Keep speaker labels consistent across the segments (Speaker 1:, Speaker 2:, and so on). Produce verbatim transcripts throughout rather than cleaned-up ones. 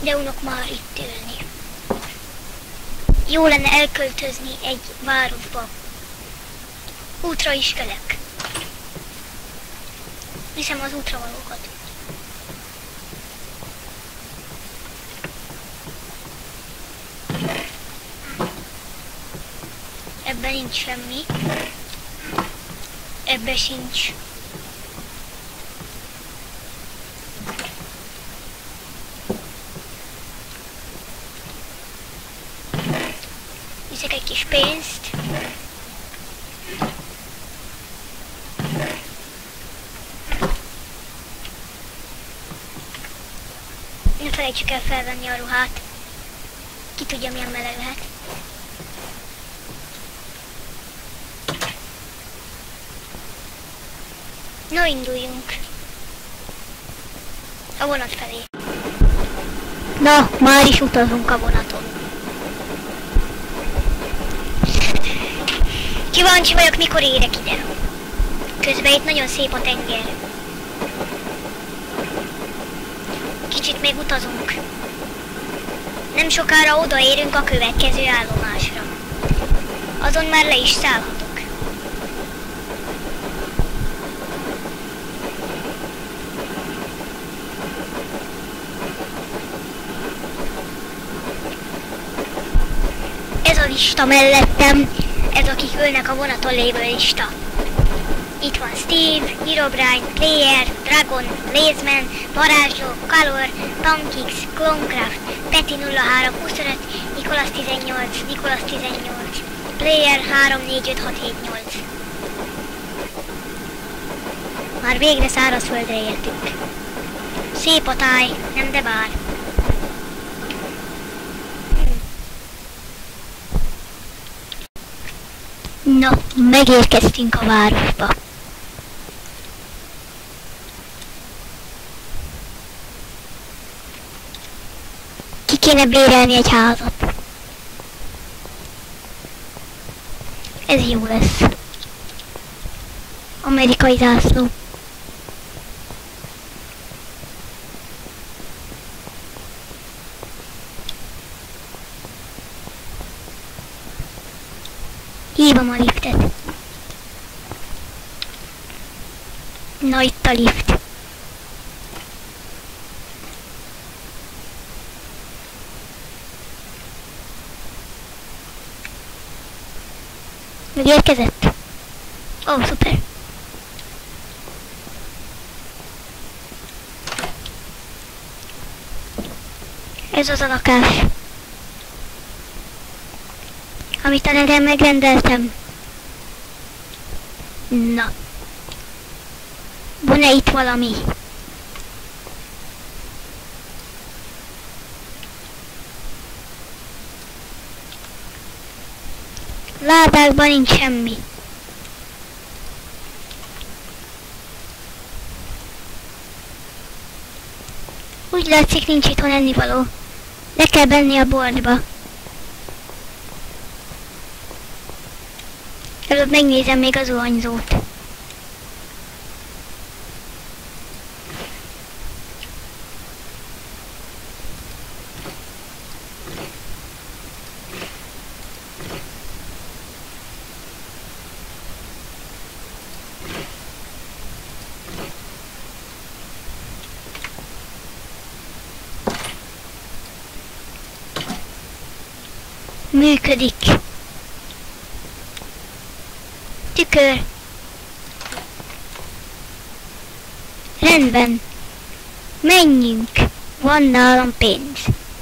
Speaker 1: De unok már itt élni. Jó lenne elköltözni egy városba. Útra is kelek. Viszem az útra valókat. Ebben nincs semmi. Ebben sincs. Viszek egy kis pénzt. Ne felejtsük el felvenni a ruhát. Ki tudja, milyen meleg lehet. No, induljunk. A vonat felé. Na, már is utazunk a vonaton. Kíváncsi vagyok, mikor érek ide. Közben itt nagyon szép a tenger. Kicsit még utazunk. Nem sokára odaérünk a következő állomásra. Azon már le is szállhatok. Ez a lista mellettem, ez akik ülnek a vonaton lévő lista. Itt van Steve, Herobrine, Player, Dragon, Blazeman, Varázsló, Color, Pankix, Clonecraft, Peti nulla három huszonöt, Nikolas tizennyolc, Nikolas tizennyolc, Player három négy öt hat hét nyolc. Már végre szárazföldre értünk. Szép a táj, nem de bár. Na, megérkeztünk a városba. Ki kéne bérelni egy házat. Ez jó lesz. Amerikai zászló. Hívom a liftet. Na, itt a lift. Megérkezett? Ó, oh, szuper. Ez az a lakás, amit a neten megrendeltem. Na. Van-e itt valami? Ládákban nincs semmi. Úgy látszik, nincs itthon ennivaló. Le kell benni a boltba. Előbb megnézem még az zuhanyzót. Működik. Tükör. Rendben. Menjünk. Van nálam pénz.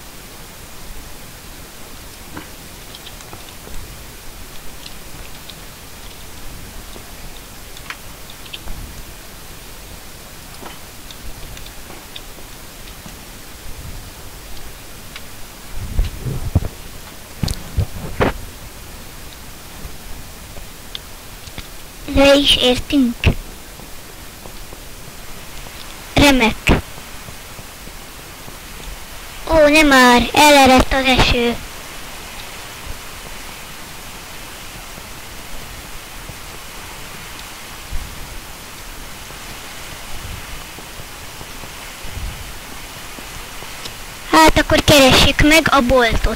Speaker 1: Le is értünk. Remek. Ó, nem már, elerett az eső. Hát akkor keressük meg a boltot.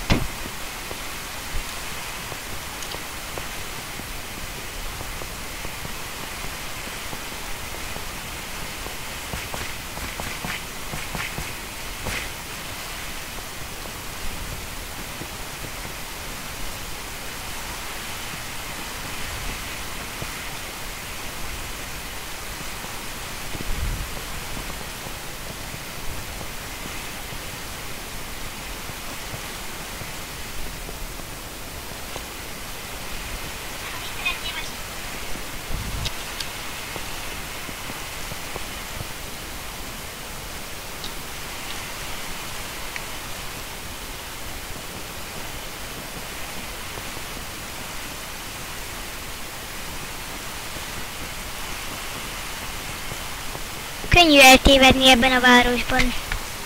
Speaker 1: Könnyű eltévedni ebben a városban.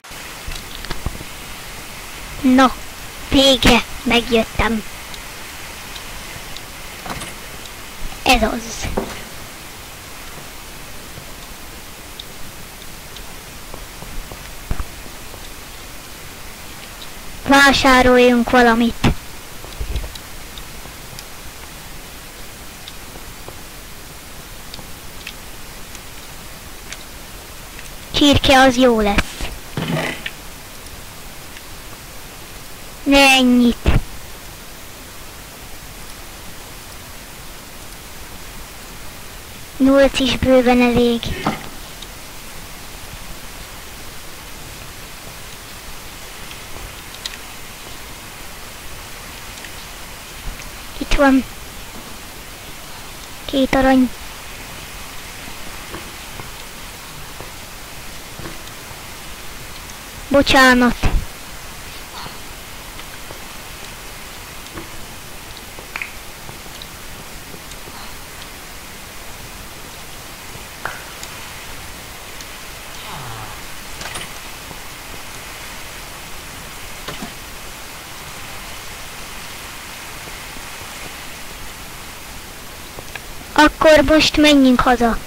Speaker 1: No, végre megjöttem. Ez az. Vásároljunk valamit. Csirke az jó lesz. Ne ennyit. Nyolc is bőven elég. Itt van. Két arany. Bocsánat. Akkor most menjünk haza.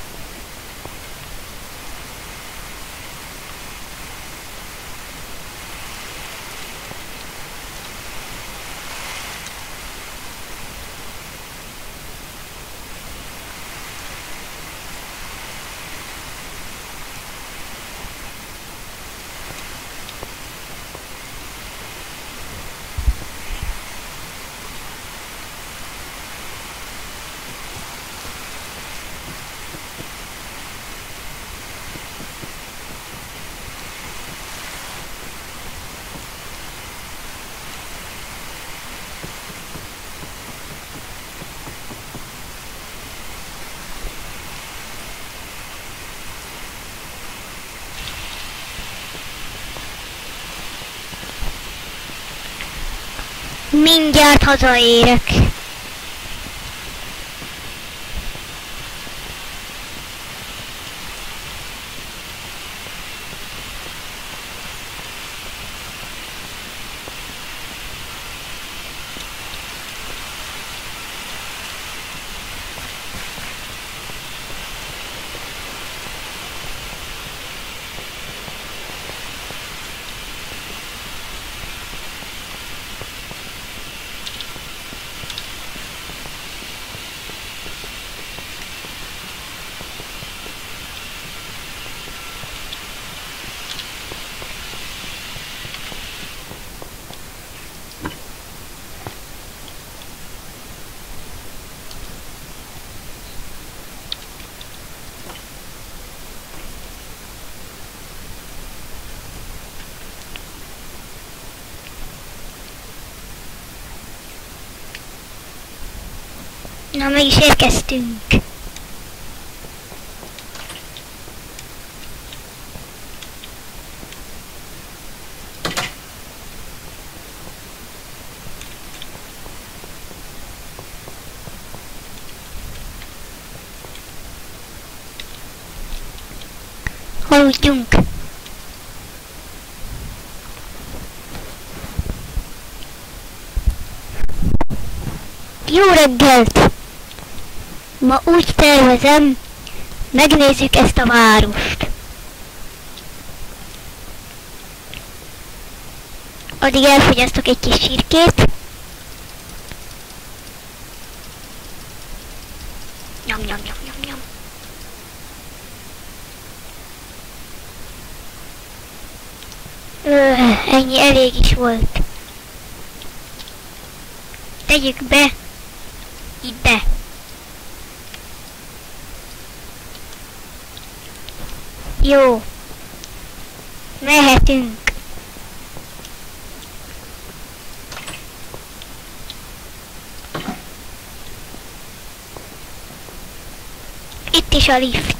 Speaker 1: Mindjárt hazaérek. Na, meg is érkeztünk. Aludjunk. Jó reggelt! Ma úgy tervezem, megnézzük ezt a várost. Addig elfogyasztok egy kis sírkét. Nyom, nyom, nyom, nyom, nyom. Ö, ennyi elég is volt. Tegyük be. Itt be. Jó. Mehetünk. Itt is a lift.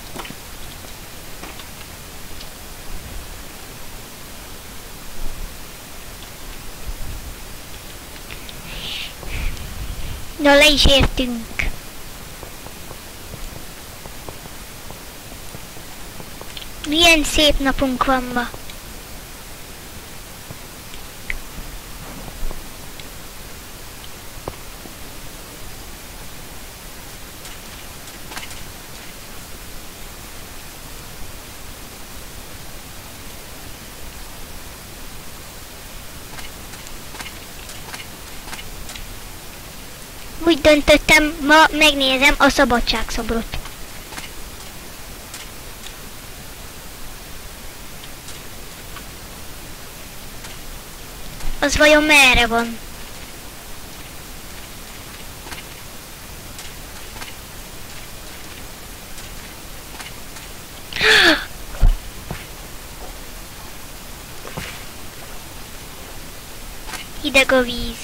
Speaker 1: Na, le is értünk. Milyen szép napunk van ma. Úgy döntöttem, ma megnézem a szabadságszobrot. Az vajon merre van? Hideg a víz.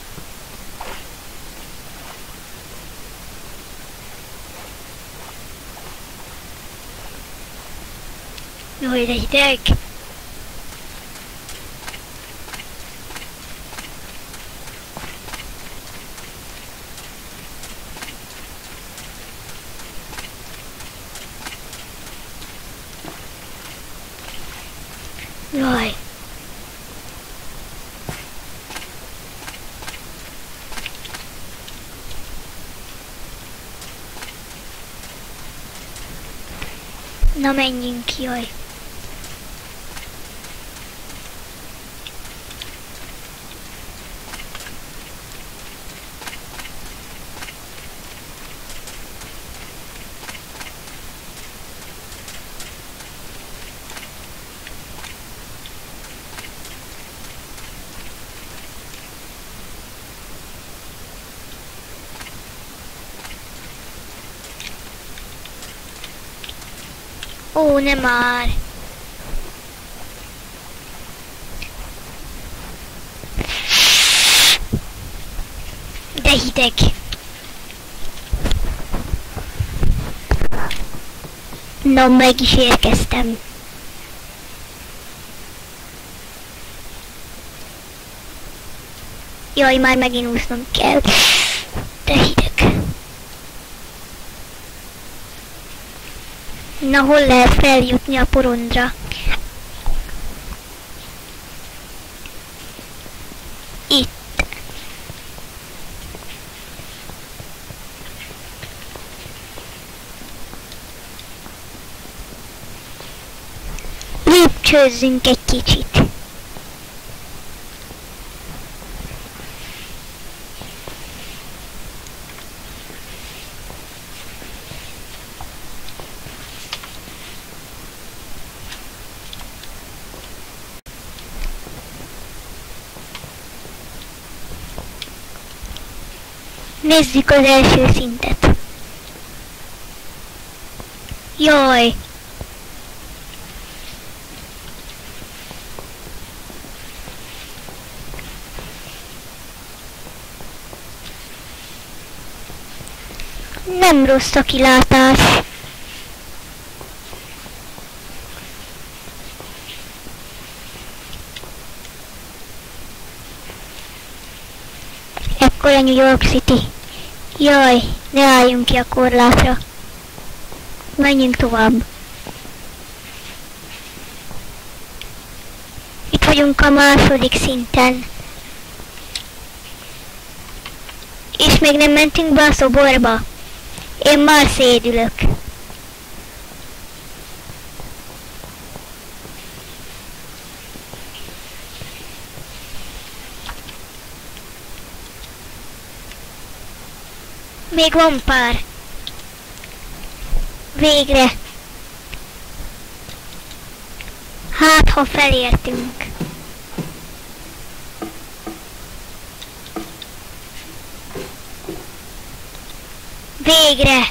Speaker 1: Jaj, de hideg. Jaj. Na, menjünk, jaj. Ó, nem már. De hideg. Na, meg is érkeztem. Jaj, már megint úsznom kell. De hideg. Na, hol lehet feljutni a porondra? Itt. Lépcsőzzünk egy kicsit. Nézzük az első szintet. Jaj! Nem rossz a kilátás. Ekkora New York City. Jaj, ne álljunk ki a korlátra. Menjünk tovább. Itt vagyunk a második szinten. És még nem mentünk be a szoborba. Én már szédülök. Még van pár. Végre. Hát, ha felértünk. Végre.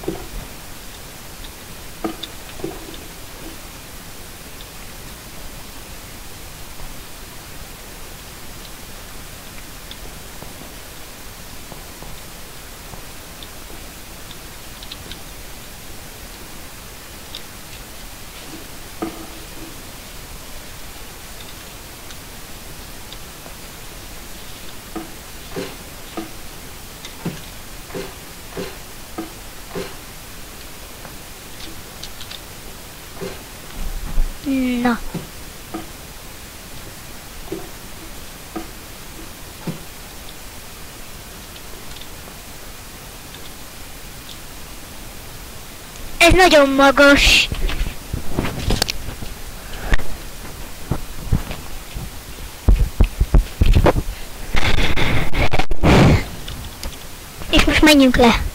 Speaker 1: Na. Ez nagyon magas. És most menjünk le.